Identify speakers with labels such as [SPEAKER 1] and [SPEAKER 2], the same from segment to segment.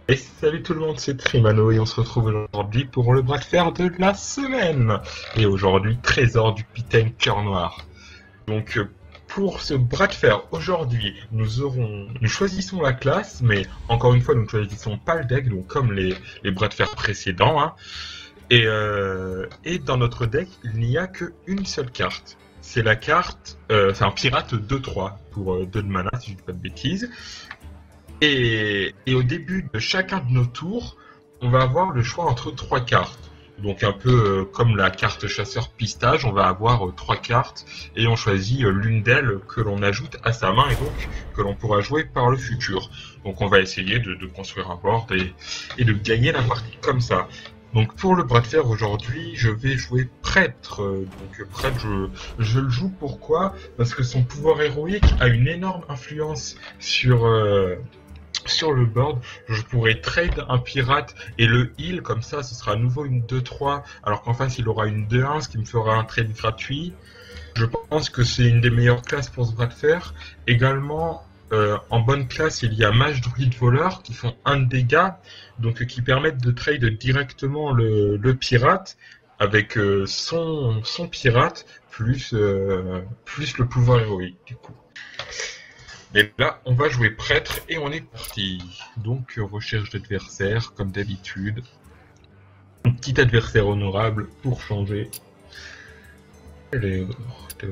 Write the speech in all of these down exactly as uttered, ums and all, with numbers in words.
[SPEAKER 1] Et salut tout le monde, c'est Trimano et on se retrouve aujourd'hui pour le bras de fer de la semaine. Et aujourd'hui, trésor du Pitaine Cœur Noir. Donc euh, pour ce bras de fer, aujourd'hui, nous aurons, nous choisissons la classe, mais encore une fois, nous ne choisissons pas le deck, donc comme les, les bras de fer précédents. Hein. Et, euh, et dans notre deck, il n'y a qu'une seule carte. C'est la carte, euh, c'est un pirate deux trois pour euh, deux de mana, si je ne dis pas de bêtises. Et, et au début de chacun de nos tours, on va avoir le choix entre trois cartes. Donc un peu euh, comme la carte chasseur pistage, on va avoir euh, trois cartes et on choisit euh, l'une d'elles que l'on ajoute à sa main et donc que l'on pourra jouer par le futur. Donc on va essayer de, de construire un board et, et de gagner la partie comme ça. Donc pour le bras de fer aujourd'hui, je vais jouer prêtre. Donc prêtre, je, je le joue pourquoi ? Parce que son pouvoir héroïque a une énorme influence sur... Euh, sur le board, je pourrais trade un pirate et le heal, comme ça ce sera à nouveau une deux trois, alors qu'en face il aura une deux un, ce qui me fera un trade gratuit. Je pense que c'est une des meilleures classes pour ce bras de fer. Également, euh, en bonne classe, il y a mage, druide, voleur qui font un de dégâts, donc qui permettent de trade directement le, le pirate avec euh, son, son pirate plus, euh, plus le pouvoir héroïque du coup. Et là, on va jouer prêtre et on est parti. Donc, recherche d'adversaire, comme d'habitude. Un petit adversaire honorable pour changer. Alors,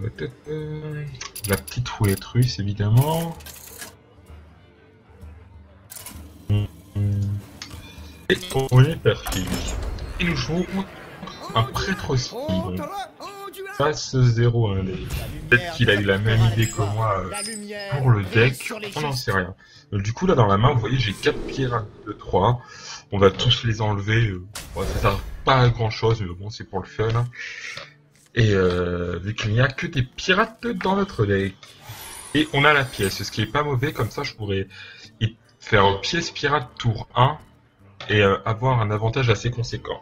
[SPEAKER 1] la petite roulette russe, évidemment. Et on est parti. Et nous jouons un prêtre aussi. Donc, face zéro un. Peut-être qu'il a eu la même idée que moi euh, pour le deck, on n'en sait rien. Donc, du coup, là dans la main, vous voyez, j'ai quatre pirates de trois. On va tous les enlever. Euh, bon, ça sert pas à grand chose, mais bon, c'est pour le fun. Hein. Et euh, vu qu'il n'y a que des pirates dans notre deck. Et on a la pièce, ce qui est pas mauvais, comme ça je pourrais faire pièce pirate tour un et euh, avoir un avantage assez conséquent.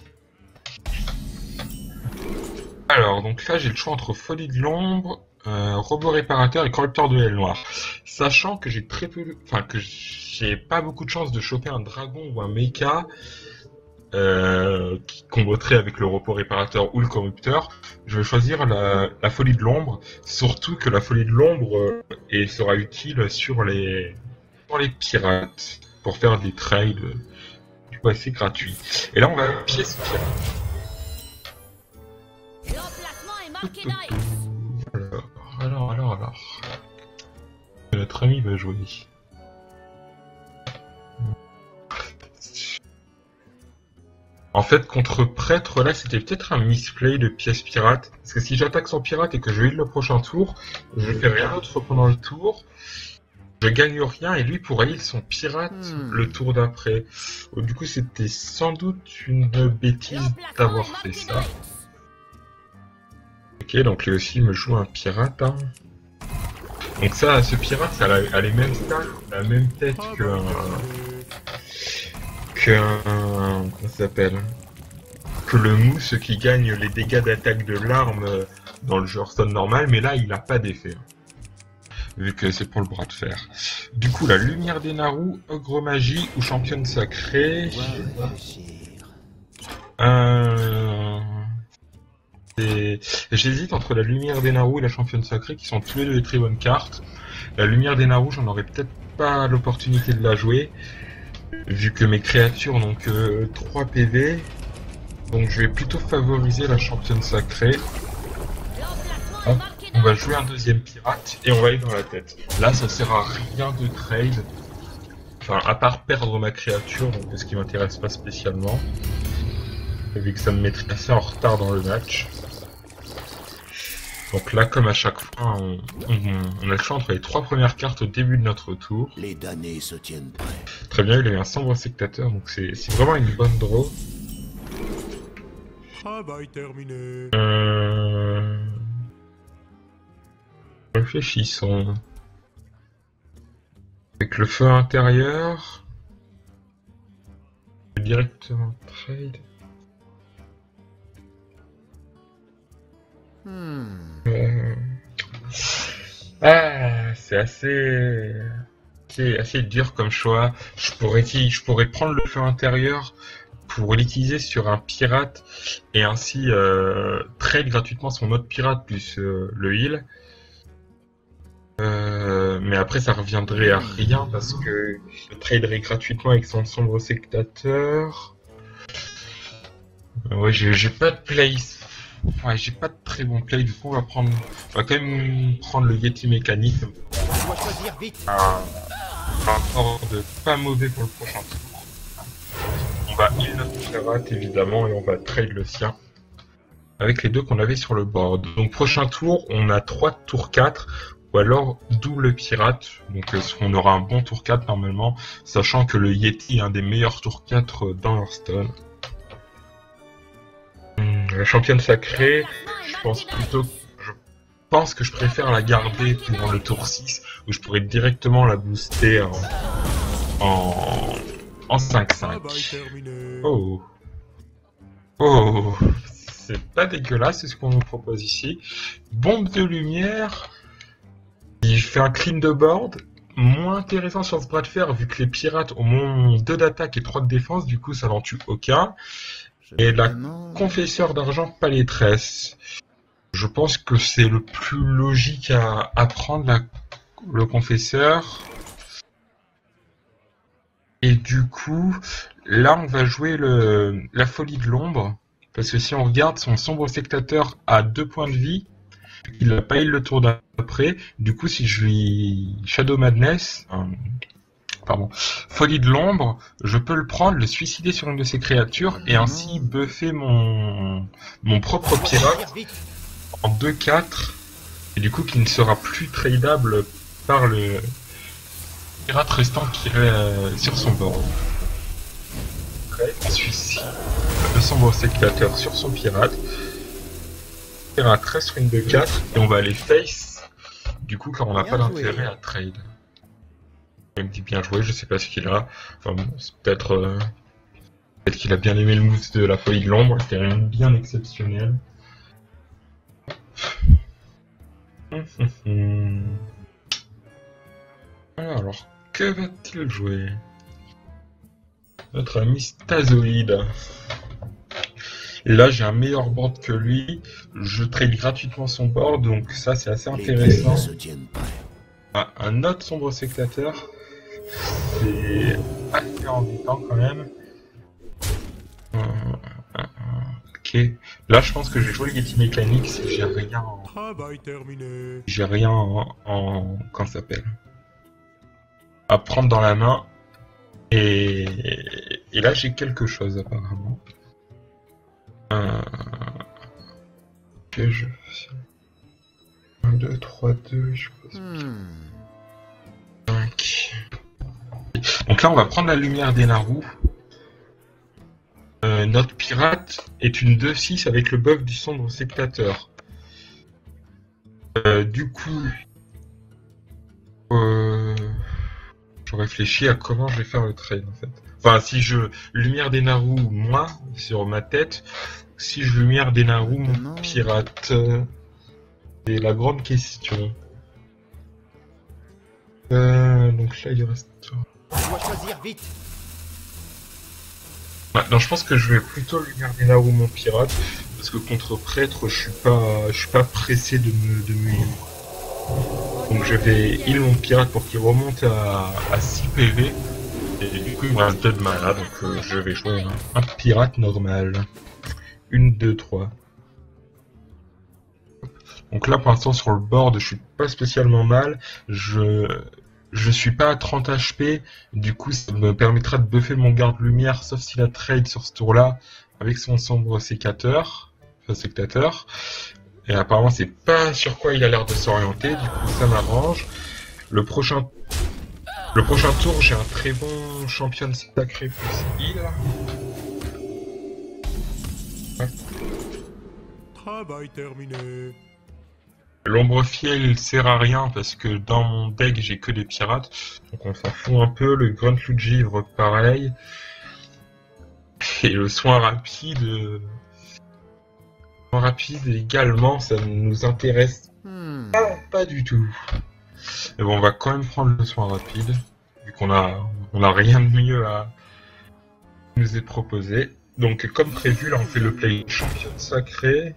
[SPEAKER 1] Alors, donc là, j'ai le choix entre Folie de l'ombre, euh, Robot réparateur et Corrupteur de l'aile noire. Sachant que j'ai très peu, enfin que j'ai pas beaucoup de chance de choper un dragon ou un mecha euh, qui combattrait avec le Robot réparateur ou le Corrupteur, je vais choisir la, la Folie de l'ombre. Surtout que la Folie de l'ombre euh, et sera utile sur les sur les pirates pour faire des trades euh, du coup assez gratuits. Et là, on va pièce pirate. Alors, alors, alors, alors. Notre ami va jouer. En fait, contre prêtre, là, c'était peut-être un misplay de pièce pirate. Parce que si j'attaque son pirate et que je heal le prochain tour, je fais rien d'autre pendant le tour. Je gagne rien et lui pourra heal son pirate hmm. le tour d'après. Du coup, c'était sans doute une bêtise d'avoir fait ça. Ok, donc lui aussi me joue un pirate. Hein. Donc ça, ce pirate, ça a, a les mêmes stats, la même tête qu'un... qu'un... comment ça s'appelle ? Que le mousse qui gagne les dégâts d'attaque de l'arme dans le jeu Hearthstone normal, mais là, il n'a pas d'effet. Vu que c'est pour le bras de fer. Du coup, la lumière des Naru, ogre magie ou championne sacrée... Euh... Et j'hésite entre la lumière des Naru et la championne sacrée qui sont tous les deux des très bonnes cartes. La lumière des Naru, j'en aurais peut-être pas l'opportunité de la jouer vu que mes créatures n'ont que trois P V. Donc je vais plutôt favoriser la championne sacrée. Bon, on va jouer un deuxième pirate et on va aller dans la tête. Là ça sert à rien de trade. Enfin à part perdre ma créature, donc ce qui m'intéresse pas spécialement. Vu que ça me mettrait assez en retard dans le match. Donc là, comme à chaque fois, on, on, on a le choix entre les trois premières cartes au début de notre tour.
[SPEAKER 2] Les damnés se tiennent prêts.
[SPEAKER 1] Très bien, il a eu un sombre sectateur, donc c'est vraiment une bonne draw.
[SPEAKER 2] Travail terminé.
[SPEAKER 1] Euh... Réfléchissons. Avec le feu intérieur... Directement trade... Hmm. Euh... Ah, c'est assez... assez, assez dur comme choix. Je pourrais, je pourrais prendre le feu intérieur pour l'utiliser sur un pirate et ainsi euh, trade gratuitement son autre pirate plus euh, le heal. Euh, mais après ça reviendrait à rien parce que je traderais gratuitement avec son sombre sectateur. Euh, ouais, j'ai, j'ai pas de place. Ouais, j'ai pas de très bon play, du coup on va prendre. On va quand même prendre le Yeti mécanique. Un rapport de pas mauvais pour le prochain tour. On va heal notre pirate évidemment et on va trade le sien. Avec les deux qu'on avait sur le board. Donc prochain tour, on a trois tours quatre. Ou alors double pirate. Donc euh, on aura un bon tour quatre normalement. Sachant que le Yeti est un des meilleurs tours quatre dans Hearthstone. La championne sacrée, je pense plutôt, je pense que je préfère la garder pour le tour six, où je pourrais directement la booster en, en, en cinq cinq. Oh. Oh. C'est pas dégueulasse, c'est ce qu'on nous propose ici. Bombe de lumière. Je fais un clean de board. Moins intéressant sur ce bras de fer, vu que les pirates ont moins deux d'attaque et trois de défense, du coup ça n'en tue aucun. Et la confesseur d'argent palétresse. Je pense que c'est le plus logique à, à prendre, la, le confesseur. Et du coup, là on va jouer le, la folie de l'ombre. Parce que si on regarde, son sombre sectateur a deux points de vie. Il n'a pas eu le tour d'après. Du coup, si je lui Shadow Madness... Euh, Pardon. Folie de l'ombre, je peux le prendre, le suicider sur une de ses créatures et ainsi buffer mon, mon propre pirate en deux quatre et du coup qui ne sera plus tradable par le pirate restant qui est euh, sur son board. Après, on suicide le sombre sectateur sur son pirate. Le pirate reste sur une deux quatre et on va aller face du coup car on n'a pas d'intérêt à trade. Il me dit bien joué, je sais pas ce qu'il a. Enfin bon, c'est peut-être euh, peut-être qu'il a bien aimé le move de la folie de l'ombre, c'était rien de bien exceptionnel. Alors, que va-t-il jouer? Notre ami Stazoïde. Et là, j'ai un meilleur board que lui. Je trade gratuitement son board, donc ça c'est assez intéressant. Ah, un autre sombre sectateur. C'est assez embêtant quand même. Euh, euh, ok. Là, je pense que je vais jouer le Yeti mécanique si j'ai rien en... J'ai rien en... en... Comment ça s'appelle, à prendre dans la main. Et, et là, j'ai quelque chose apparemment. Euh... Que je... un, deux, trois, deux, je pense. Hmm. cinq. Donc là, on va prendre la lumière des Naru. Euh, notre pirate est une deux six avec le buff du sombre sectateur. Euh, du coup, euh, je réfléchis à comment je vais faire le trade en fait. Enfin, si je lumière des Naru moi sur ma tête, si je lumière des Naru mon pirate, euh, c'est la grande question. Euh, donc là, il reste.
[SPEAKER 3] On doit choisir vite.
[SPEAKER 1] Maintenant, je pense que je vais plutôt lumière des Naru mon pirate, parce que contre prêtre, je suis pas, je suis pas pressé de me, de me heal. Donc je vais heal mon pirate pour qu'il remonte à, à six P V, et du coup il me reste deux de mana, donc euh, je vais jouer un, un pirate normal. Une, deux, trois. Donc là pour l'instant sur le board, je suis pas spécialement mal. Je je suis pas à trente H P, du coup ça me permettra de buffer mon garde-lumière, sauf s'il a trade sur ce tour-là, avec son sombre sécateur, enfin sectateur. Et apparemment c'est pas sur quoi il a l'air de s'orienter, du coup ça m'arrange. Le prochain le prochain tour, j'ai un très bon champion sacré plus heal. Ouais.
[SPEAKER 2] Travail terminé.
[SPEAKER 1] L'ombre fiel sert à rien parce que dans mon deck j'ai que des pirates, donc on s'en fout un peu. Le grunt loup de givre pareil, et le soin rapide, le soin rapide également, ça nous intéresse hmm. pas, pas du tout. Mais bon, on va quand même prendre le soin rapide. vu qu'on a, on a rien de mieux à nous est proposé. Donc comme prévu, là on fait le play championne sacrée.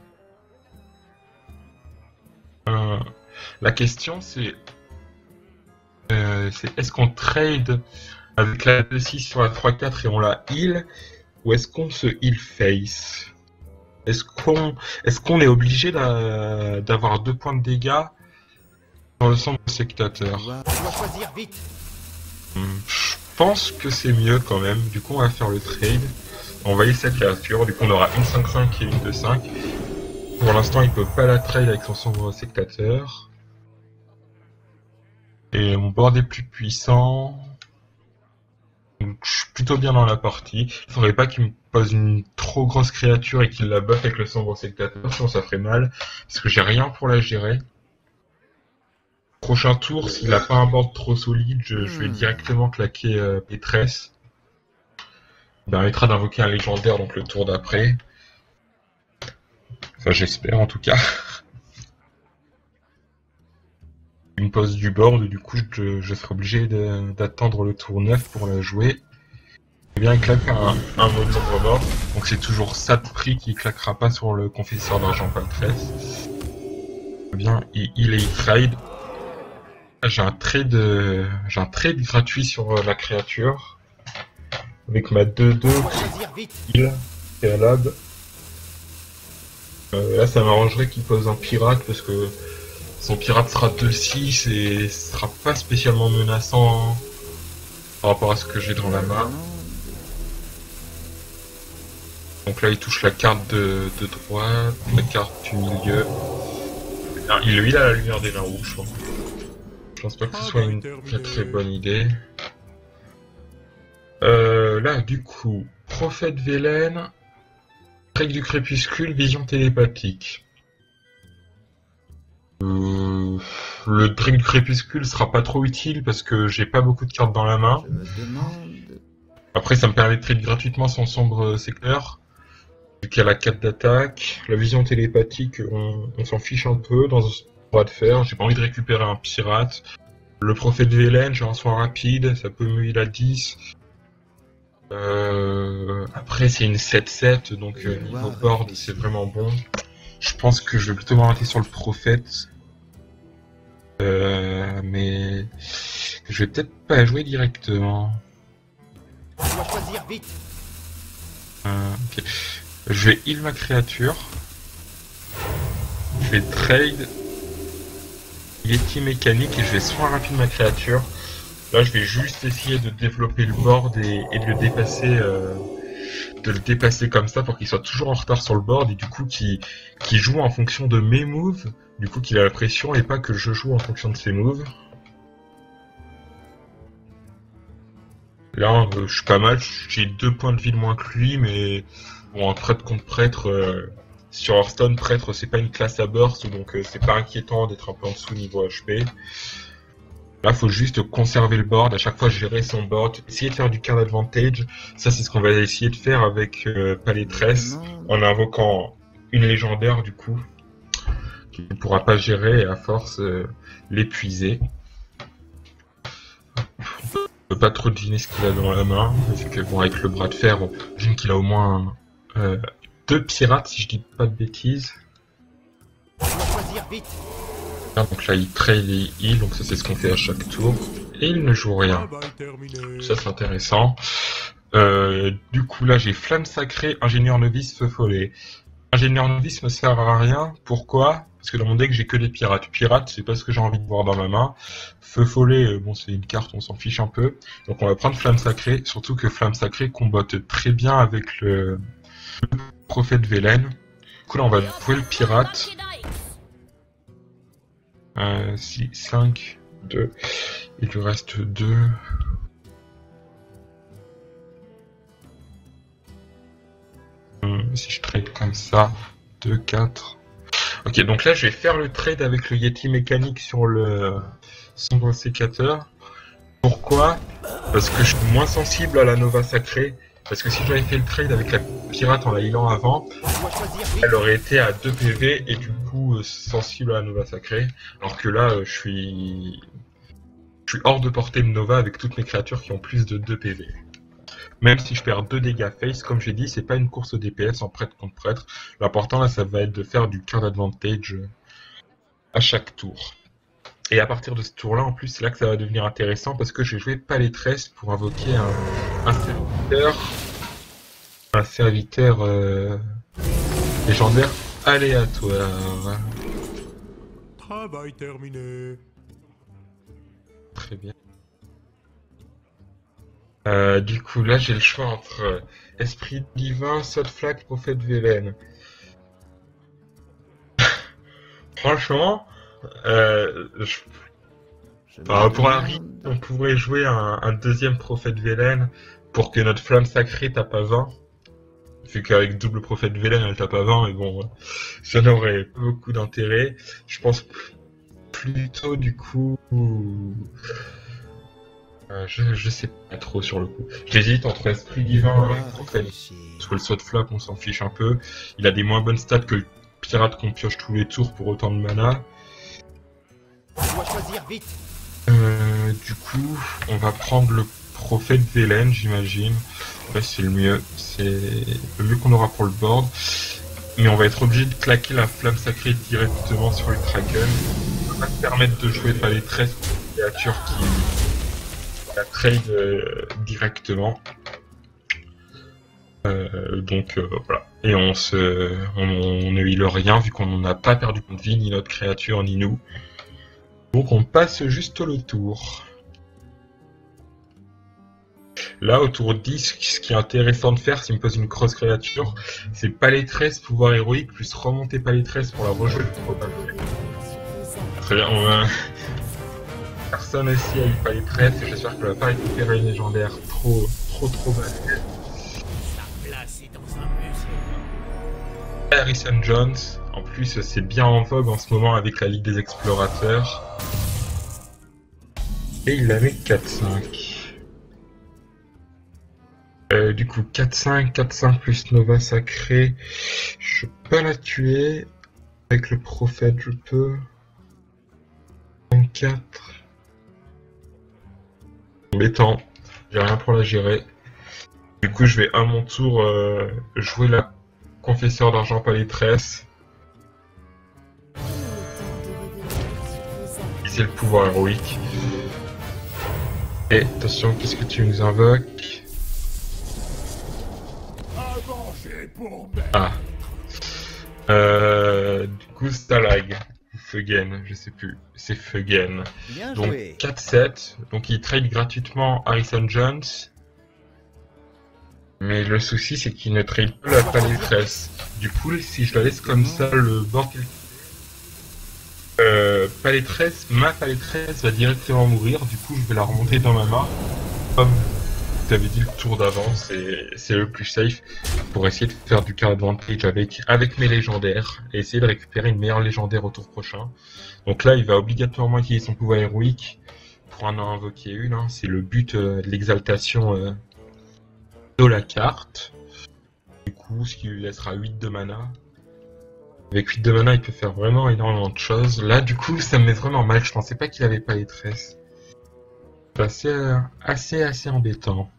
[SPEAKER 1] Euh, la question c'est, euh, c'est est-ce qu'on trade avec la deux six sur la trois quatre et on la heal, ou est-ce qu'on se heal face? Est-ce qu'on est-ce qu'on est obligé d'a- d'avoir deux points de dégâts dans le centre sectateur?
[SPEAKER 3] Tu dois choisir vite.
[SPEAKER 1] Hmm, Je pense que c'est mieux quand même. Du coup, on va faire le trade. On va heal sa créature. Du coup, on aura une cinq cinq et une deux cinq. Pour l'instant, il peut pas la trade avec son sombre sectateur. Et mon board est plus puissant. Donc, je suis plutôt bien dans la partie. Il faudrait pas qu'il me pose une trop grosse créature et qu'il la buff avec le sombre sectateur, sinon ça ferait mal. Parce que j'ai rien pour la gérer. Prochain tour, s'il a pas un board trop solide, je, je vais directement claquer euh, Pétresse. Il permettra d'invoquer un légendaire donc le tour d'après. Enfin, j'espère en tout cas. Il me pose du board, du coup je, je serai obligé de- d'attendre le tour neuf pour la jouer. Eh bien, il claque un, un mot de l'ombre mort. Donc c'est toujours ça de prix qui claquera pas sur le confesseur d'argent Pétresse. Eh bien, il, il est trade. J'ai un trade, euh, j'ai un trade gratuit sur euh, la créature. Avec ma deux deux
[SPEAKER 3] Tu dois choisir vite.
[SPEAKER 1] heal préalable. Euh, là, ça m'arrangerait qu'il pose un pirate parce que son pirate sera deux six et sera pas spécialement menaçant par rapport à ce que j'ai dans la main. Donc là, il touche la carte de, de droite, la carte du milieu. Ah, il le heal à la lumière des nains rouges, je pense. Je pense pas que ce soit une très très bonne idée. Euh, là, du coup, Prophète Velen, Drake du Crépuscule, Vision télépathique. Euh, le Drake du Crépuscule sera pas trop utile parce que j'ai pas beaucoup de cartes dans la main.
[SPEAKER 3] Je me demande.
[SPEAKER 1] Après, ça me permet de trade gratuitement son sombre secteur. Vu qu'il y a la quatre d'attaque. La vision télépathique, on, on s'en fiche un peu dans ce bras de fer. J'ai pas envie de récupérer un pirate. Le Prophète Velen, j'ai un soin rapide, ça peut me heal à dix. Euh, après, c'est une sept sept, donc euh, niveau board, c'est vraiment bon. Je pense que je vais plutôt m'arrêter sur le Prophète. Euh, mais je vais peut-être pas jouer directement.
[SPEAKER 3] Tu dois choisir vite.
[SPEAKER 1] Euh, ok. Je vais heal ma créature. Je vais trade Yeti mécanique et je vais soin rapide ma créature. Là, je vais juste essayer de développer le board et, et de le dépasser, euh, de le dépasser comme ça pour qu'il soit toujours en retard sur le board et du coup qu'il qu'il joue en fonction de mes moves, du coup qu'il a la pression et pas que je joue en fonction de ses moves. Là, euh, je suis pas mal, j'ai deux points de vie de moins que lui, mais bon, un prêtre contre prêtre, euh, sur Hearthstone, prêtre c'est pas une classe à burst, donc euh, c'est pas inquiétant d'être un peu en dessous niveau H P. Là, faut juste conserver le board, à chaque fois gérer son board, essayer de faire du card advantage. Ça, c'est ce qu'on va essayer de faire avec euh, Pétresse, en invoquant une légendaire du coup, qui ne pourra pas gérer et à force euh, l'épuiser. On peut pas trop deviner ce qu'il a dans la main, vu que bon, avec le bras de fer, bon, j'imagine qu'il a au moins euh, deux pirates, si je dis pas de bêtises.
[SPEAKER 3] Tu dois choisir vite.
[SPEAKER 1] Ah, donc là, il trade et il heal, donc ça c'est ce qu'on fait à chaque tour. Et il ne joue rien.
[SPEAKER 2] Travail terminé.
[SPEAKER 1] Ça c'est intéressant. Euh, du coup là, j'ai Flamme Sacrée, Ingénieur Novice, Feu Follet. Ingénieur Novice me sert à rien. Pourquoi? Parce que dans mon deck, j'ai que des pirates. Pirates, c'est pas ce que j'ai envie de voir dans ma main. Feu Follet, euh, bon, c'est une carte, on s'en fiche un peu. Donc on va prendre Flamme Sacrée, surtout que Flamme Sacrée combatte très bien avec le, le Prophète Velen. Du coup là, on va jouer le pirate. Euh, six, cinq, deux. Il lui reste deux. Hum, si je trade comme ça, deux, quatre. Ok, donc là je vais faire le trade avec le Yeti mécanique sur le sombre sécateur. Pourquoi? Parce que je suis moins sensible à la Nova Sacrée. Parce que si j'avais fait le trade avec la pirate en la healant avant,
[SPEAKER 3] Tu dois choisir vite.
[SPEAKER 1] elle aurait été à deux P V et du coup euh, sensible à la Nova Sacrée. Alors que là, euh, je suis... je suis hors de portée de Nova avec toutes mes créatures qui ont plus de deux P V. Même si je perds deux dégâts face, comme j'ai dit, c'est pas une course au D P S en prêtre contre prêtre. L'important là, ça va être de faire du card advantage à chaque tour. Et à partir de ce tour-là, en plus, c'est là que ça va devenir intéressant parce que je vais jouer Palétresse pour invoquer un, un serviteur, un serviteur euh, légendaire aléatoire.
[SPEAKER 2] Travail terminé.
[SPEAKER 1] Très bien. Euh, du coup, là, j'ai le choix entre Esprit Divin, Sod Flag, Prophète Velen. Franchement, euh, je... enfin, pour un rythme, on pourrait jouer un, un deuxième Prophète Velen pour que notre flamme sacrée tape à vingt. Vu qu'avec double Prophète Velen, elle tape à vingt, et bon, ça n'aurait pas beaucoup d'intérêt. Je pense plutôt, du coup... Euh, je, je sais pas trop sur le coup. J'hésite entre Esprit Divin et Prophète. Parce que le Sod Flag, on s'en fiche un peu. Il a des moins bonnes stats que le pirate qu'on pioche tous les tours pour autant de mana.
[SPEAKER 3] On doit choisir vite.
[SPEAKER 1] Euh, du coup, on va prendre le Prophète Velen, j'imagine. Ouais, c'est le mieux. C'est le mieux qu'on aura pour le board. Mais on va être obligé de claquer la flamme sacrée directement sur le Kraken. Ça va pas se permettre de jouer pas les treize créatures qui la trade euh, directement. Euh, donc euh, voilà. Et on se, on, on ne heal rien vu qu'on n'a pas perdu de vie, ni notre créature, ni nous. Donc on passe juste le tour. Là, au tour dix, ce qui est intéressant de faire s'il me pose une cross créature, c'est Palétresse, pouvoir héroïque, plus remonter Palétresse pour la rejouer. Très bien, on va... Personne aussi a eu Palétresse et j'espère qu'elle va pas récupérer une légendaire trop, trop, trop mal. Harrison Jones, en plus c'est bien en vogue en ce moment avec la Ligue des Explorateurs. Et il avait quatre cinq. Euh, du coup quatre cinq, quatre cinq plus Nova Sacré. Je peux pas la tuer. Avec le Prophète je peux. vingt-quatre. Embêtant, j'ai rien pour la gérer. Du coup je vais à mon tour euh, jouer la Confesseur d'argent Palétresse. C'est le pouvoir héroïque. Et attention, qu'est-ce que tu nous invoques? Ah. Euh, du coup, Stalag. Feugen, je sais plus. C'est Feugen. Donc quatre sept. Donc il trade gratuitement Harrison Jones. Mais le souci, c'est qu'il ne trade pas la Palétresse. Du coup, si je la laisse comme ça, le board... Euh, Palétresse, ma Palétresse va directement mourir. Du coup, je vais la remonter dans ma main. Comme tu avais dit le tour d'avant, c'est le plus safe pour essayer de faire du card advantage avec, avec mes légendaires. Et essayer de récupérer une meilleure légendaire au tour prochain. Donc là, il va obligatoirement utiliser son pouvoir héroïque pour en invoquer une. Hein. C'est le but euh, de l'exaltation... Euh, de la carte. Du coup, ce qui lui laissera huit de mana. Avec huit de mana, il peut faire vraiment énormément de choses. Là, du coup, ça me met vraiment mal. Je pensais pas qu'il avait pas les tresses. C'est assez, assez, assez embêtant.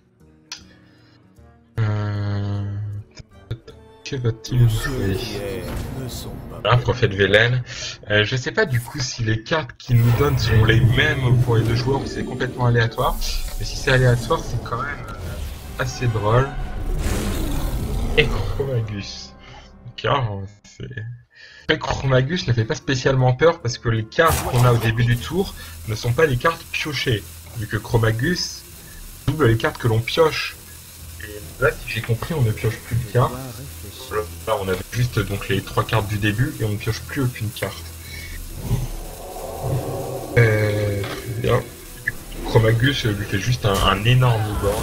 [SPEAKER 1] Euh... Que va-t-il nous jouer? Un Prophète Velen. Euh, je sais pas du coup si les cartes qu'il nous donne sont les mêmes pour les deux joueurs ou c'est complètement aléatoire. Mais si c'est aléatoire, c'est quand même assez drôle. Et Chromagus. Car c'est... Après, Chromagus ne fait pas spécialement peur parce que les cartes qu'on a au début du tour ne sont pas les cartes piochées. Vu que Chromagus double les cartes que l'on pioche. Et là, si j'ai compris, on ne pioche plus de cartes. Là, on avait juste donc les trois cartes du début et on ne pioche plus aucune carte. Euh... Bien. Chromagus lui fait juste un, un énorme board.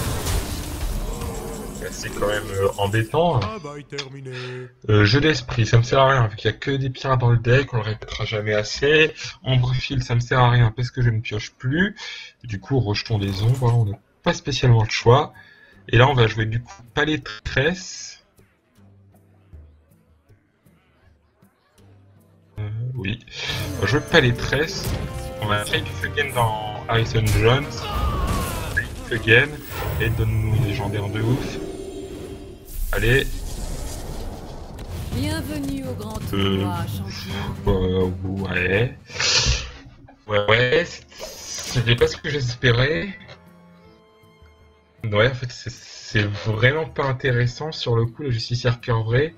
[SPEAKER 1] C'est quand même euh, embêtant. Euh, jeu d'esprit, ça me sert à rien, vu qu'il n'y a que des pirates dans le deck, on le répétera jamais assez. Ombrefield, ça me sert à rien parce que je ne pioche plus. Et du coup, rejetons des ombres, on n'a pas spécialement le choix. Et là, on va jouer du coup Palétresse. Euh, oui, on va jouer Palétresse. On a fait du Feugen dans Harrison Jones, again, et donne-nous une légendaire de ouf. Allez.
[SPEAKER 4] Bienvenue au grand
[SPEAKER 1] Euh,
[SPEAKER 4] tournoi, champion.
[SPEAKER 1] euh, ouais. Ouais, ouais, c'était pas ce que j'espérais. Ouais, en fait, c'est vraiment pas intéressant sur le coup, le justicière cœur vrai.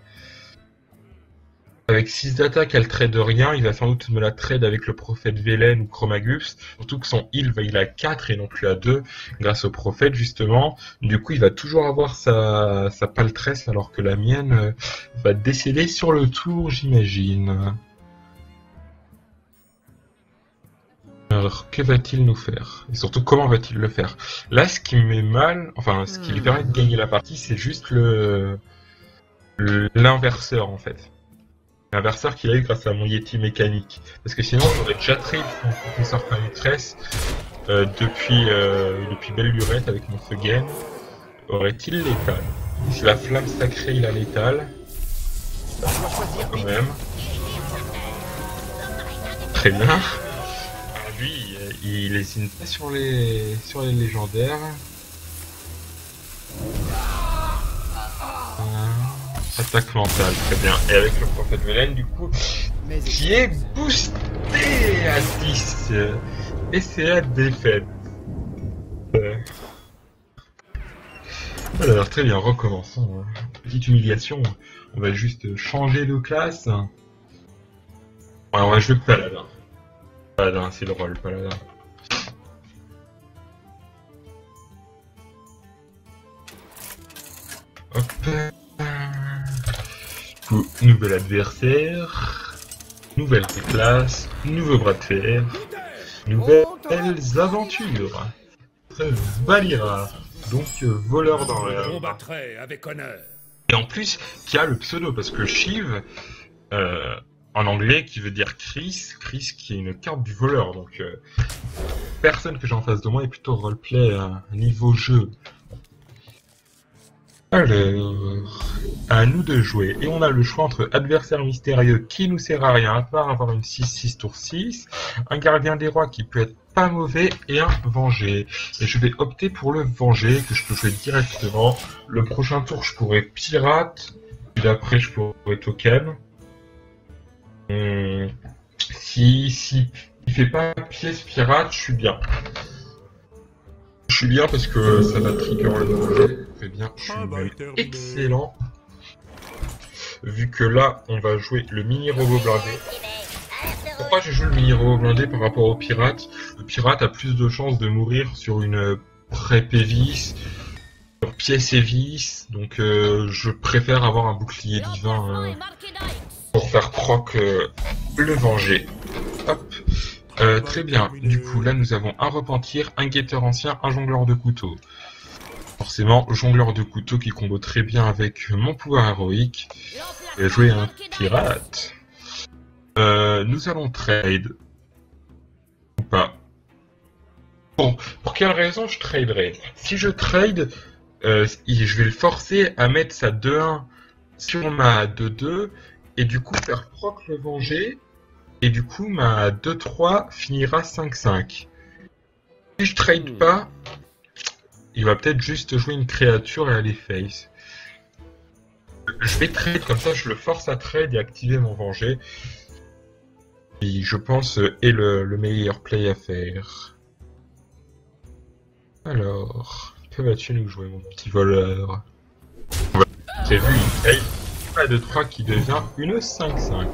[SPEAKER 1] Avec six d'attaque, elle trade rien, il va sans doute me la trade avec le prophète Velen ou Chromagus, surtout que son heal va il a quatre et non plus à deux, grâce au prophète justement. Du coup, il va toujours avoir sa, sa paltresse, alors que la mienne euh, va décéder sur le tour, j'imagine. Alors, que va-t-il nous faire? Et surtout, comment va-t-il le faire? Là, ce qui me met mal, enfin, ce qui lui permet de gagner la partie, c'est juste le l'inverseur, en fait. L'inverseur qu'il a eu grâce à mon Yeti mécanique. Parce que sinon, j'aurais déjà trade son professeur Palutresse euh, depuis, euh, depuis Belle Lurette avec mon Feugen. Aurait-il létal? Si la flamme sacrée, il a létal. Quand même. Très bien. Lui, il lésine pas sur les, sur les légendaires. Attaque mentale, très bien. Et avec le prophète Velen, du coup, qui est boosté à dix. Et c'est la défaite. Euh. Alors, très bien, recommençons. Petite humiliation. On va juste changer de classe. Ouais, on va jouer paladin. Paladin, c'est drôle, paladin. Hop. Coup, nouvel adversaire, nouvelle classe, nouveau bras de fer, nouvelles aventures. Valira, donc euh, voleur dans l'air.
[SPEAKER 2] avec honneur.
[SPEAKER 1] Et en plus, qui a le pseudo, parce que Shiv, euh, en anglais, qui veut dire Chris, Chris qui est une carte du voleur, donc euh, personne que j'ai en face de moi est plutôt roleplay à niveau jeu. Alors, à nous de jouer. Et on a le choix entre adversaire mystérieux qui nous sert à rien, à part avoir une six six tour six, un gardien des rois qui peut être pas mauvais, et un venger. Et je vais opter pour le venger, que je peux jouer directement. Le prochain tour, je pourrais pirate, puis d'après, je pourrais token. Hum, si, si il fait pas pièce pirate, je suis bien. Je suis bien parce que ça va trigger le venger. Très bien, je suis même excellent. Vu que là, on va jouer le mini robot blindé. Pourquoi je joue le mini robot blindé par rapport au pirate? Le pirate a plus de chances de mourir sur une prep Evis, sur pièce Evis, donc euh, je préfère avoir un bouclier divin euh, pour faire proc euh, le venger. Hop. Euh, très bien, du coup là nous avons un repentir, un guetteur ancien, un jongleur de couteau. Forcément, jongleur de couteau qui combo très bien avec mon pouvoir héroïque. Je vais jouer un pirate. Euh, nous allons trade. Ou pas. Bon, pour quelle raison je traderai? Si je trade, euh, je vais le forcer à mettre sa deux un sur ma deux deux et du coup faire proc le venger. Et du coup, ma deux trois finira cinq cinq. Si je trade pas, il va peut-être juste jouer une créature et aller face. Je vais trade, comme ça je le force à trade et activer mon venger. Qui, je pense, est le, le meilleur play à faire. Alors, que vas-tu nous jouer, mon petit voleur? J'ai vu une trade, la deux trois qui devient une cinq cinq.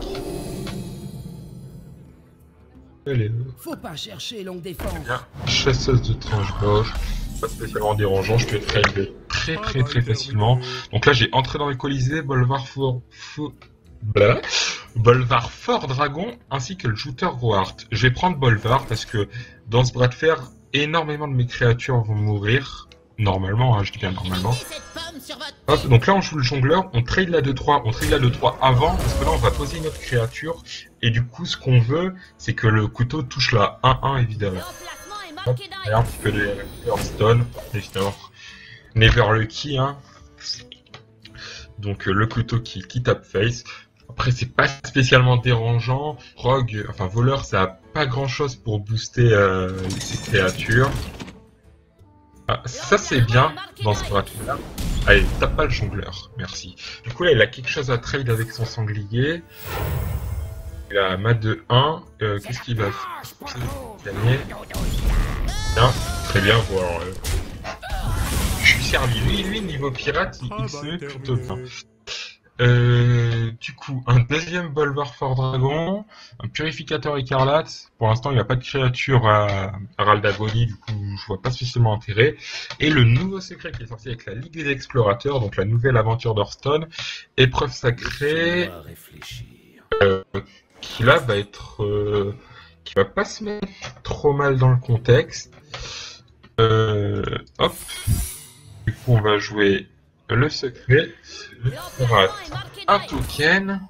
[SPEAKER 5] Faut pas chercher longue défense.
[SPEAKER 1] Bien, chasseuse de tranche gauche, pas spécialement dérangeant, je peux trade très très très facilement. Donc là j'ai entré dans le Colisée, Bolvar Fort, Fou... Bolvar Fort Dragon, ainsi que le Shooter Rohart. Je vais prendre Bolvar parce que dans ce bras de fer, énormément de mes créatures vont mourir. Normalement, hein, je dis bien normalement. Hop, donc là on joue le jongleur, on trade la deux trois, on trade la deux trois avant, parce que là on va poser une autre créature, et du coup ce qu'on veut, c'est que le couteau touche la un un évidemment. Hop, et un petit peu de Hearthstone, évidemment. Never lucky, hein. Donc euh, le couteau qui, qui tape face. Après, c'est pas spécialement dérangeant. Rogue, enfin voleur, ça a pas grand chose pour booster euh, ses créatures. Ah, ça c'est bien dans ce bras-là. Allez, tape pas le jongleur, merci. Du coup là, il a quelque chose à trade avec son sanglier. Il a mat de un. Euh, Qu'est-ce qu'il va gagner? Bien, très bien, voir. Euh... Je suis servi. Lui, lui, niveau pirate, il, il se met plutôt bien. Euh, du coup, un deuxième Bolvar Fort Dragon, un Purificateur Écarlate. Pour l'instant, il n'y a pas de créature à, à Raldagoli, du coup, je vois pas spécialement intérêt. Et le nouveau secret qui est sorti avec la Ligue des Explorateurs, donc la nouvelle aventure d'Hearthstone, épreuve sacrée, euh, qui là va être, euh, qui va pas se mettre trop mal dans le contexte. Euh, hop. Du coup, on va jouer le secret, le pirate, un token.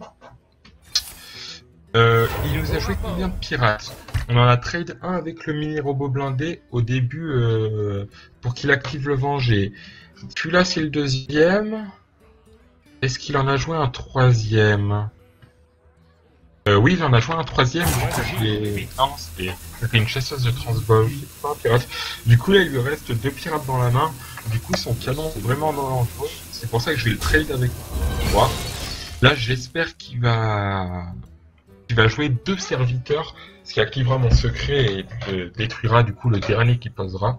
[SPEAKER 1] Euh, il nous a joué combien de pirates? On en a trade un avec le mini robot blindé au début euh, pour qu'il active le venger. Celui-là c'est le deuxième. Est-ce qu'il en a joué un troisième? euh, Oui, il en a joué un troisième. Les... Non, c'était une chasseuse de transbol, pas un pirate. Du coup là il lui reste deux pirates dans la main. Du coup, son canon est vraiment dangereux. C'est pour ça que je vais le trade avec moi. Là, j'espère qu'il va... qu'il va jouer deux serviteurs, ce qui activera mon secret et euh, détruira du coup le dernier qui posera.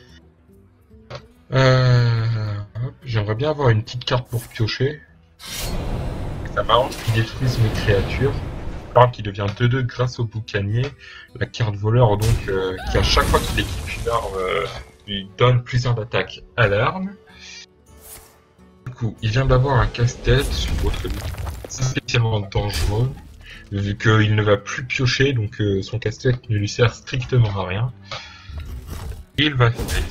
[SPEAKER 1] Euh... J'aimerais bien avoir une petite carte pour piocher. Ça m'arrange qu'il détruise mes créatures. Alors qu'il devient deux deux grâce au boucanier. La carte voleur, donc, euh, qui à chaque fois qu'il équipe une arme... Euh, il donne plusieurs d'attaque à l'arme. Du coup, il vient d'avoir un casse-tête sur votre ligne. C'est spécialement dangereux, vu qu'il ne va plus piocher, donc euh, son casse-tête ne lui sert strictement à rien. Il va faire...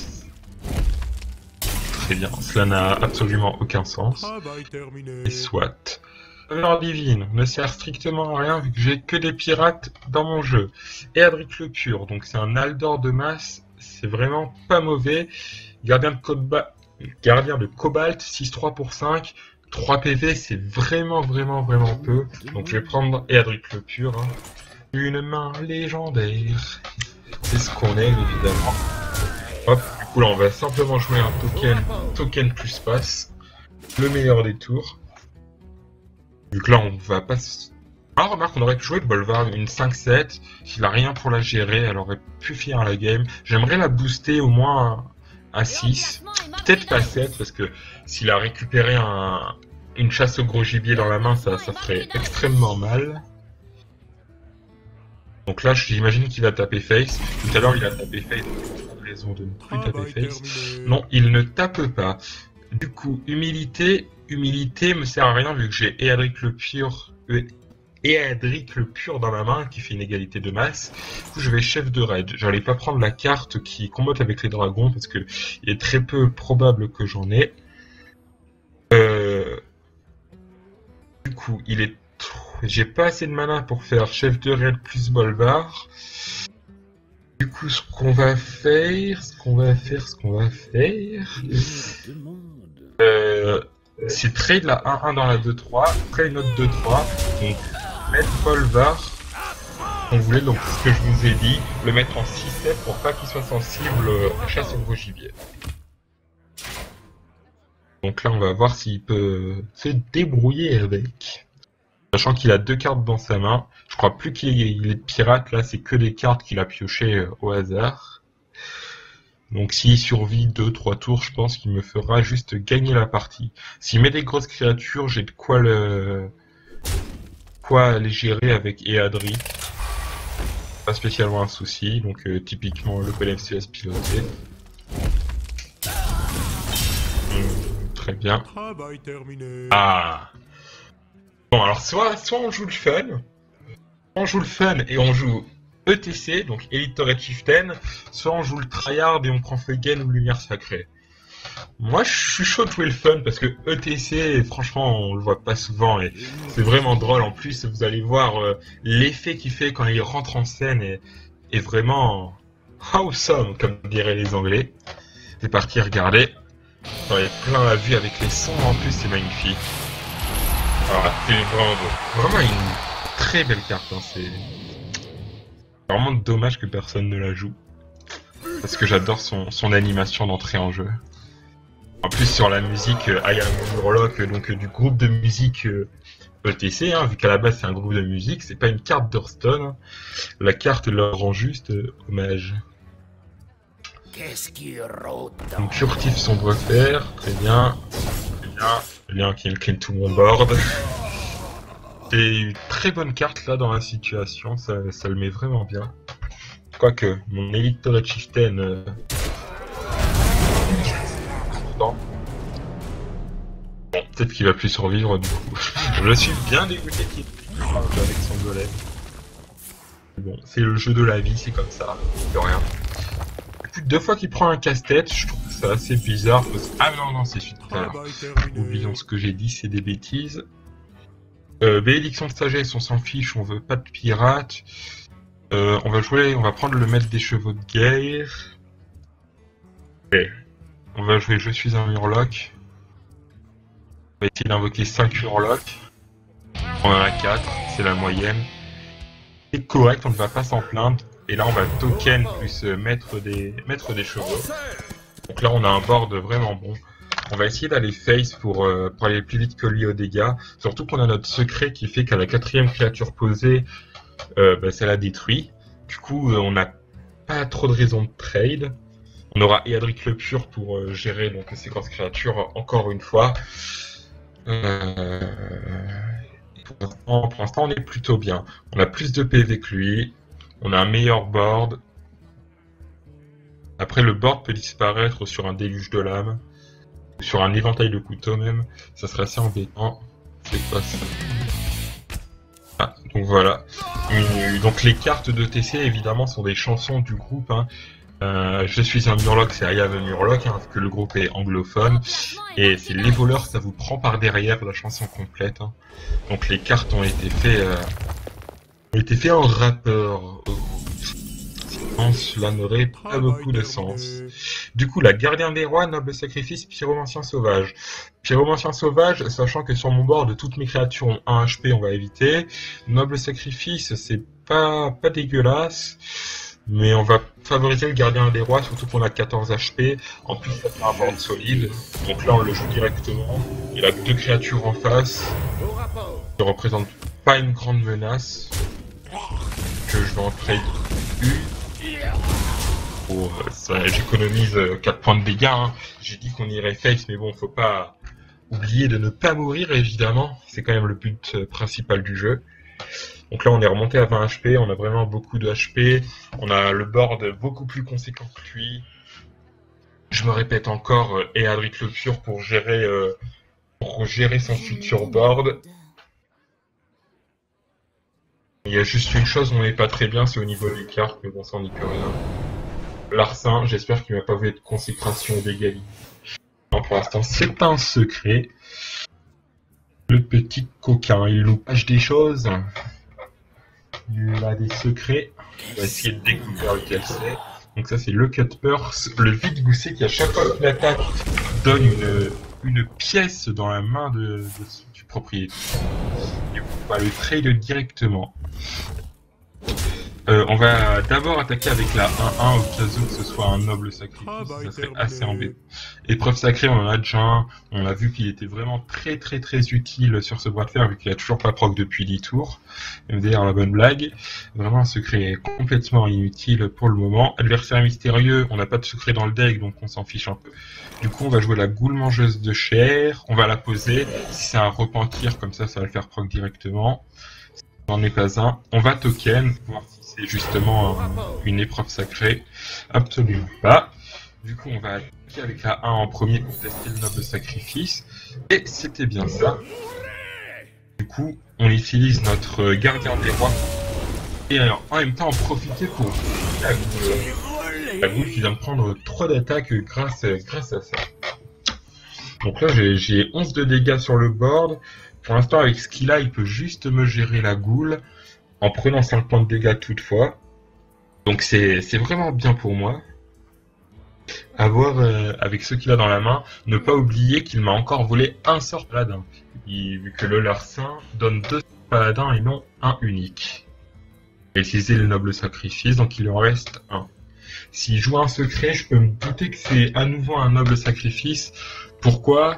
[SPEAKER 1] Très bien, cela n'a absolument aucun sens. Et soit... Valeur divine ne sert strictement à rien, vu que j'ai que des pirates dans mon jeu. Et Adric le Pur, donc c'est un Aldor de masse. C'est vraiment pas mauvais. Gardien de, Coba... Gardien de Cobalt, six trois pour cinq. trois P V, c'est vraiment, vraiment, vraiment peu. Donc je vais prendre Eadric le Pur. Hein. Une main légendaire. C'est ce qu'on aime, évidemment. Hop, du coup là, on va simplement jouer un token, token plus passe. Le meilleur des tours. Vu que là, on va pas... Ah, remarque, on aurait pu jouer de Bolvar, une cinq sept. S'il a rien pour la gérer, elle aurait pu finir la game. J'aimerais la booster au moins à six. Peut-être pas sept, parce que s'il a récupéré un, une chasse au gros gibier dans la main, ça, ça ferait extrêmement mal. Donc là, j'imagine qu'il va taper face. Tout à l'heure, il a tapé face. Pas de raison de ne plus taper face. Non, il ne tape pas. Du coup, humilité. Humilité me sert à rien vu que j'ai Eadric le Pur... Euh, Eadric le Pur dans la main qui fait une égalité de masse. Du coup, je vais chef de raid. J'allais pas prendre la carte qui combatte avec les dragons parce que il est très peu probable que j'en ai. Euh... Du coup, il est trop... j'ai pas assez de mana pour faire chef de raid plus Bolvar. Du coup, ce qu'on va faire, ce qu'on va faire, ce qu'on va faire... Euh... C'est trade la un un dans la deux trois, après une autre deux trois, donc mettre Bolvar, on voulait donc ce que je vous ai dit, le mettre en six sept pour pas qu'il soit sensible à chasse au gros gibier. Donc là on va voir s'il peut se débrouiller avec. Sachant qu'il a deux cartes dans sa main, je crois plus qu'il est pirate, là c'est que des cartes qu'il a piochées au hasard. Donc s'il survit deux trois tours, je pense qu'il me fera juste gagner la partie. S'il met des grosses créatures, j'ai de quoi le quoi les gérer avec Eadric. Pas spécialement un souci, donc euh, typiquement le P L F C S piloté. Mmh, très bien. Ah. Bon alors soit soit on joue le fun, on joue le fun et on joue E T C, donc Elite Torret Chieftain, soit on joue le tryhard et on prend Feugen ou Lumière Sacrée. Moi je suis chaud de jouer le fun parce que E T C, franchement on le voit pas souvent et c'est vraiment drôle. En plus vous allez voir euh, l'effet qu'il fait quand il rentre en scène est, est vraiment awesome comme diraient les Anglais. C'est parti, regardez. Il y a plein à vue avec les sons en plus, c'est magnifique. Ah, c'est vraiment, vraiment une très belle carte, hein. C'est vraiment dommage que personne ne la joue. Parce que j'adore son, son animation d'entrée en jeu. En plus sur la musique, euh, I Am Murloc, donc euh, du groupe de musique euh, E T C, hein, vu qu'à la base c'est un groupe de musique, c'est pas une carte d'Hearthstone. Hein. La carte leur rend juste euh, hommage.
[SPEAKER 5] Qu'est-ce qui rôde dans...
[SPEAKER 1] Donc furtif sombre fer, très bien. Très bien. Lien qui clean tout mon board. C'est une très bonne carte là dans la situation, ça, ça le met vraiment bien. Quoique, mon Elite Turret Chieftain... Euh... Bon, peut-être qu'il va plus survivre du coup. Je suis bien dégoûté qu'il avec son golem. Bon, c'est le jeu de la vie, c'est comme ça, de rien. Plus de deux fois qu'il prend un casse-tête, je trouve ça assez bizarre. Parce... Ah non, non, c'est suite tout à l'heure. Oublions ce que j'ai dit, c'est des bêtises. Euh, Bénédiction de sagesse, on s'en fiche, on veut pas de pirates. Euh, on va jouer, on va prendre le maître des chevaux de guerre. Ok. On va jouer Je suis un Murloc. On va essayer d'invoquer cinq Murlocs. On en a quatre, c'est la moyenne. C'est correct, on ne va pas s'en plaindre. Et là on va token plus euh, mettre des mettre des chevaux. Donc là on a un board vraiment bon. On va essayer d'aller face pour, euh, pour aller plus vite que lui aux dégâts. Surtout qu'on a notre secret qui fait qu'à la quatrième créature posée, euh, bah, ça la détruit. Du coup euh, on n'a pas trop de raison de trade. On aura Eadric le Pur pour euh, gérer donc les séquences créatures encore une fois. Euh... Pour l'instant, on est plutôt bien. On a plus de P V que lui. On a un meilleur board. Après, le board peut disparaître sur un déluge de lames. Sur un éventail de couteaux même. Ça serait assez embêtant. C'est quoi ça? Ah, donc voilà. Donc les cartes de T C, évidemment, sont des chansons du groupe. Hein. Euh, je suis un Murloc, c'est I Am a Murloc, hein, parce que le groupe est anglophone. Et c'est Les Voleurs, ça vous prend par derrière la chanson complète. Hein. Donc les cartes ont été faites, euh, ont été faites en rappeur. Sinon, cela n'aurait pas beaucoup de sens. Du coup, la Gardien des Rois, Noble Sacrifice, Pyromancien Sauvage. Pyromancien Sauvage, sachant que sur mon board, toutes mes créatures ont un H P, on va éviter. Noble Sacrifice, c'est pas, pas dégueulasse. Mais on va favoriser le Gardien des Rois, surtout qu'on a quatorze H P. En plus, ça fait un board solide. Donc là, on le joue directement. Il a deux créatures en face. Qui ne représentent pas une grande menace. Que je vais en trade une. Oh, ça, j'économise quatre points de dégâts. Hein. J'ai dit qu'on irait face, mais bon, faut pas oublier de ne pas mourir, évidemment. C'est quand même le but principal du jeu. Donc là on est remonté à vingt H P, on a vraiment beaucoup de H P, on a le board beaucoup plus conséquent que lui. Je me répète encore, euh, Eadric le Pur pour gérer, euh, pour gérer son futur board. Il y a juste une chose où on n'est pas très bien, c'est au niveau des cartes, mais bon ça on n'y peut rien. Larcin, j'espère qu'il m'a pas voulu de consécration d'égalité. Non, pour l'instant c'est un secret. Le petit coquin, il nous cache des choses. Il a des secrets. On va essayer de découvrir lequel c'est. Donc ça c'est le Cut Purse, le vide gousset qui à chaque fois qu'il attaque donne une, une pièce dans la main de, de, du propriétaire. Et on va le trade directement. Euh, on va d'abord attaquer avec la un un au cas où que ce soit un noble sacrifice, ça serait assez embêtant. Épreuve sacrée, on en a déjà un, on a vu qu'il était vraiment très très très utile sur ce bras de fer vu qu'il a toujours pas proc depuis dix tours. D'ailleurs la bonne blague, vraiment un secret complètement inutile pour le moment. Adversaire mystérieux, on n'a pas de secret dans le deck donc on s'en fiche un peu. Du coup on va jouer la goule mangeuse de chair, on va la poser, si c'est un repentir comme ça ça va le faire proc directement. Si n'en est pas un, on va token, voir si c'est justement un, une épreuve sacrée, absolument pas. Du coup, on va attaquer avec la un en premier pour tester le noble sacrifice. Et c'était bien ça. Du coup, on utilise notre Gardien des Rois. Et alors, en même temps, en profiter pour la goule, la goule qui vient de prendre trois d'attaque grâce, grâce à ça. Donc là, j'ai onze de dégâts sur le board. Pour l'instant, avec ce qu'il a, il peut juste me gérer la goule en prenant cinq points de dégâts toutefois. Donc c'est vraiment bien pour moi. À voir euh, avec ce qu'il a dans la main, ne pas oublier qu'il m'a encore volé un sort paladin. Et, vu que le larcin donne deux paladins et non un unique. Il a utilisé le noble sacrifice, donc il en reste un. S'il joue un secret, je peux me douter que c'est à nouveau un noble sacrifice. Pourquoi ?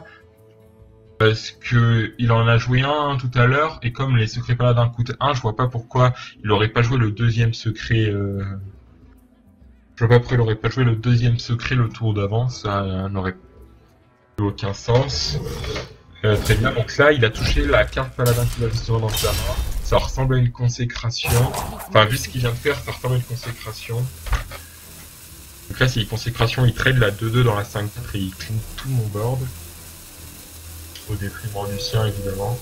[SPEAKER 1] Parce que il en a joué un tout à l'heure, et comme les secrets paladins coûtent un, je vois pas pourquoi il aurait pas joué le deuxième secret. Euh... Je vois pas pourquoi il aurait pas joué le deuxième secret le tour d'avant, ça n'aurait aucun sens. Euh, très bien, donc là il a touché la carte paladin qu'il a justement dans sa main. Ça ressemble à une consécration. Enfin, vu ce qu'il vient de faire, ça ressemble à une consécration. Donc là, c'est une consécration, il trade la deux deux dans la cinq quatre et il clean tout mon board. Au détriment du sien, évidemment.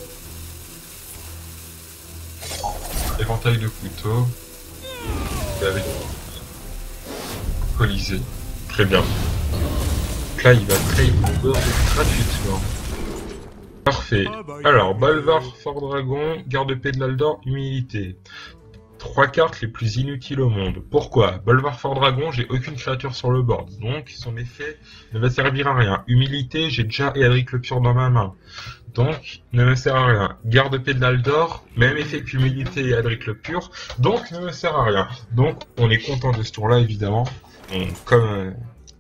[SPEAKER 1] Éventail de couteau. Avec Colisée. Très bien. Donc là, il va trade mon board gratuitement. Parfait. Alors, Bolvar, Fort Dragon, Garde-Paix de l'Aldor, Humilité. Trois cartes les plus inutiles au monde. Pourquoi? Bolvar, Fort Dragon, j'ai aucune créature sur le board, donc son effet ne va servir à rien. Humilité, j'ai déjà Éadric le Pur dans ma main, donc ne me sert à rien. Garde-Paix de l'Aldor, même effet qu'Humilité et Éadric le Pur, donc ne me sert à rien. Donc on est content de ce tour-là, évidemment. On, comme... Euh,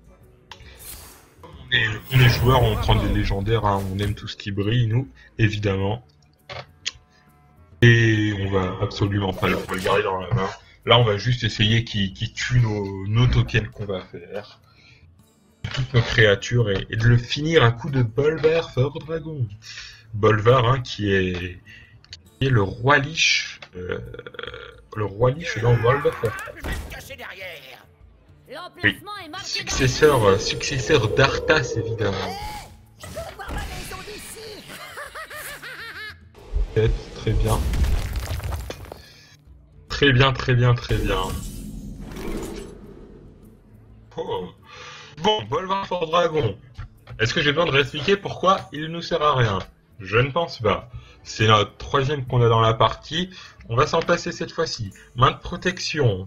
[SPEAKER 1] On est, on est joueurs, on prend des légendaires, hein, on aime tout ce qui brille, nous, évidemment. Et on va absolument pas le garder dans la main. Là, on va juste essayer qu'il qu'il tue nos, nos tokens qu'on va faire. Toutes nos créatures et, et de le finir à coup de Bolvar Fort Dragon. Bolvar, hein, qui est, qui est le roi Lich. Euh, le roi Lich dans Bolvar. Oui. Successeur, euh, successeur d'Arthas, évidemment. Très bien. Très bien, très bien, très bien. Oh. Bon, Bolvar Fort Dragon. Est-ce que j'ai besoin de réexpliquer pourquoi il ne nous sert à rien? Je ne pense pas. C'est notre troisième qu'on a dans la partie. On va s'en passer cette fois-ci. Main de protection.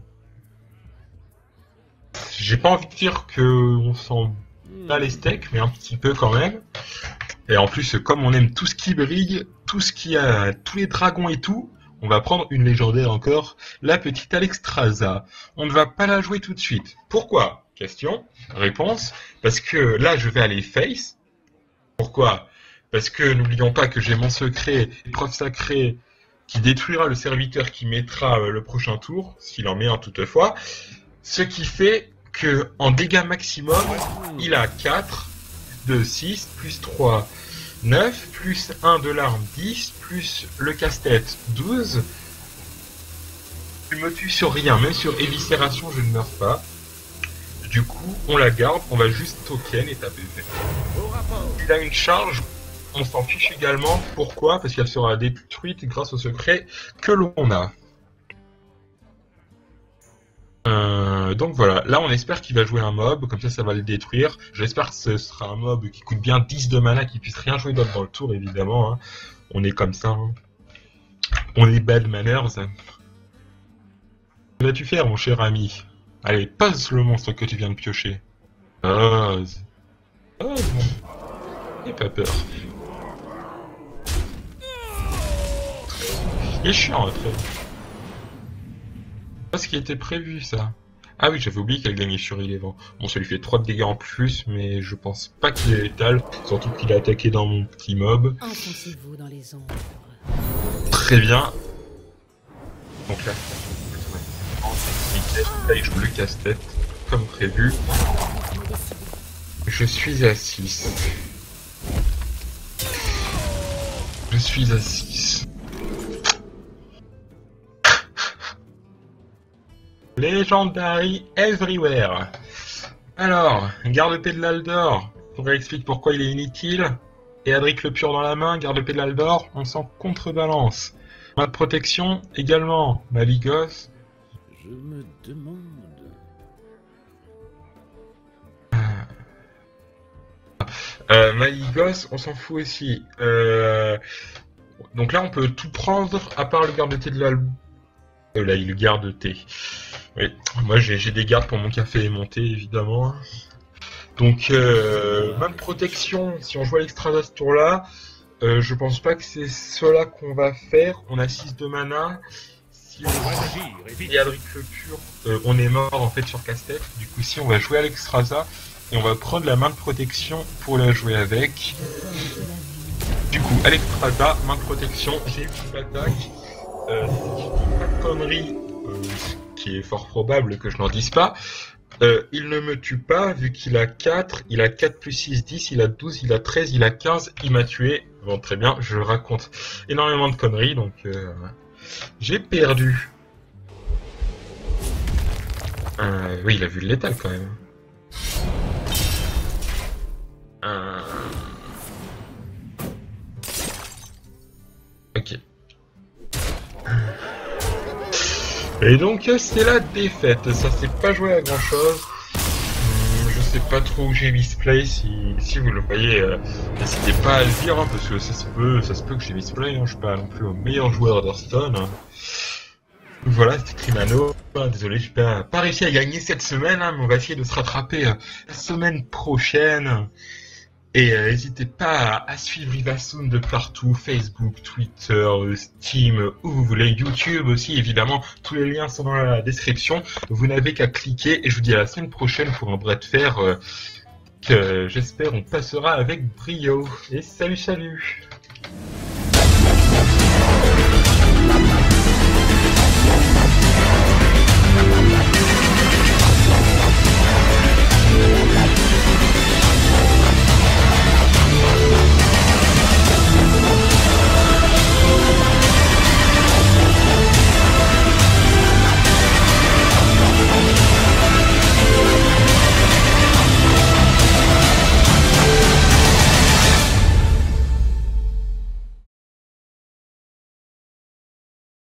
[SPEAKER 1] J'ai pas envie de dire que on s'en bat les steaks, mais un petit peu quand même. Et en plus, comme on aime tout ce qui brille, tout ce qui a, tous les dragons et tout, on va prendre une légendaire encore, la petite Alexstrasza. On ne va pas la jouer tout de suite. Pourquoi? Question. Réponse. Parce que là, je vais aller face. Pourquoi? Parce que n'oublions pas que j'ai mon secret, épreuve sacrée, qui détruira le serviteur qui mettra euh, le prochain tour, s'il en met un toutefois. Ce qui fait que en dégâts maximum, il a quatre, deux, six, plus trois, neuf, plus un de l'arme, dix, plus le casse-tête, douze. Il me tue sur rien, même sur éviscération, je ne meurs pas. Du coup, on la garde, on va juste token et taper. Il a une charge, on s'en fiche également. Pourquoi? Parce qu'elle sera détruite grâce au secret que l'on a. Euh, donc voilà, là on espère qu'il va jouer un mob, comme ça ça va le détruire. J'espère que ce sera un mob qui coûte bien dix de mana, qui puisse rien jouer d'autre dans le tour, évidemment. Hein. On est comme ça. Hein. On est bad manners. Que vas-tu faire, mon cher ami? Allez, pose le monstre que tu viens de piocher. Pose. Pose, mon... N'aie pas peur. Il est chiant, très. Pas ce qui était prévu, ça. Ah oui, j'avais oublié qu'elle gagnait sur Illévent. Bon, ça lui fait trois de dégâts en plus, mais je pense pas qu'il est létal. Surtout qu'il a attaqué dans mon petit mob.
[SPEAKER 4] Enfoncez-vous dans les ombres.
[SPEAKER 1] Très bien. Donc là, là il joue le casse-tête, comme prévu. Je suis à six. Je suis à six. Legendary everywhere. Alors, Garde-Paix de l'Aldor, on explique pourquoi il est inutile. Et Éadric le Pur dans la main, Garde-Paix de l'Aldor, on s'en contrebalance. Main de protection également, Maligos.
[SPEAKER 2] Je me demande...
[SPEAKER 1] Euh, Maligos, on s'en fout aussi. Euh... Donc là, on peut tout prendre, à part le Garde-Paix de l'Aldor. Euh, là, il garde thé. Oui, moi j'ai des gardes pour mon café monté, évidemment. Donc, euh, même protection, si on joue à l'extra ce tour-là, euh, je pense pas que c'est cela qu'on va faire. On a six de mana. Si on y a le clôture, euh, on est mort en fait sur casse-tête. Du coup, si on va jouer à l'extrasa et on va prendre la main de protection pour la jouer avec. Du coup, à l'extrasa, main de protection, j'ai une attaque. Euh, si je dis pas de conneries, euh, qui est fort probable que je n'en dise pas. Euh, il ne me tue pas vu qu'il a quatre, il a quatre plus six, dix, il a douze, il a treize, il a quinze, il m'a tué. Bon, très bien, je raconte énormément de conneries, donc euh, j'ai perdu. Euh, oui, il a vu le létal quand même. Euh... Ok. Et donc c'est la défaite, ça s'est pas joué à grand chose. Je sais pas trop où j'ai misplay, si, si vous le voyez, euh, n'hésitez pas à le dire, hein, parce que ça se peut, ça se peut que j'ai misplay, hein, je suis pas non plus au meilleur joueur d'Hearthstone. Hein. Voilà, c'était Trimano, ah, désolé, j'ai pas, pas réussi à gagner cette semaine, hein, mais on va essayer de se rattraper euh, la semaine prochaine. Et euh, n'hésitez pas à, à suivre Ivasoon de partout, Facebook, Twitter, Steam, où vous voulez, YouTube aussi, évidemment, tous les liens sont dans la description, vous n'avez qu'à cliquer, et je vous dis à la semaine prochaine pour un bras de fer euh, que j'espère on passera avec brio. Et salut salut!